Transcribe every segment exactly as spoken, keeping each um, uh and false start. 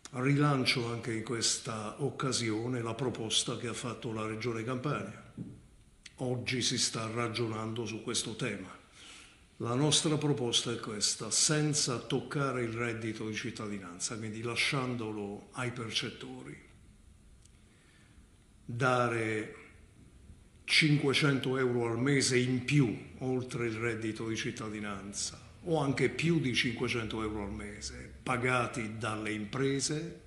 Rilancio anche in questa occasione la proposta che ha fatto la Regione Campania. Oggi si sta ragionando su questo tema. La nostra proposta è questa: senza toccare il reddito di cittadinanza, quindi lasciandolo ai percettori, dare cinquecento euro al mese in più oltre il reddito di cittadinanza, o anche più di cinquecento euro al mese, pagati dalle imprese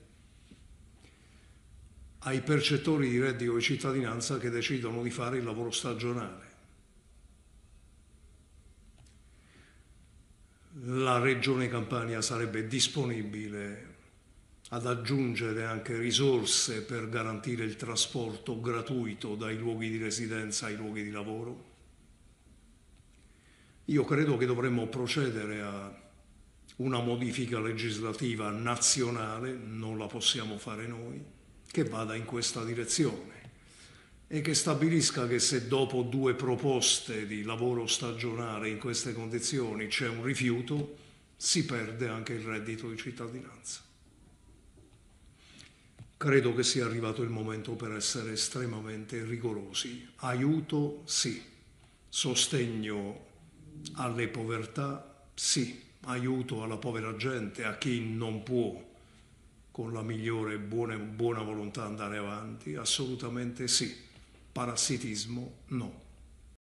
ai percettori di reddito di cittadinanza che decidono di fare il lavoro stagionale. La Regione Campania sarebbe disponibile ad aggiungere anche risorse per garantire il trasporto gratuito dai luoghi di residenza ai luoghi di lavoro. Io credo che dovremmo procedere a una modifica legislativa nazionale, non la possiamo fare noi, che vada in questa direzione e che stabilisca che se dopo due proposte di lavoro stagionale in queste condizioni c'è un rifiuto, si perde anche il reddito di cittadinanza. Credo che sia arrivato il momento per essere estremamente rigorosi. Aiuto sì, sostegno alle povertà sì, aiuto alla povera gente, a chi non può con la migliore buona, buona volontà andare avanti, assolutamente sì. Parassitismo no.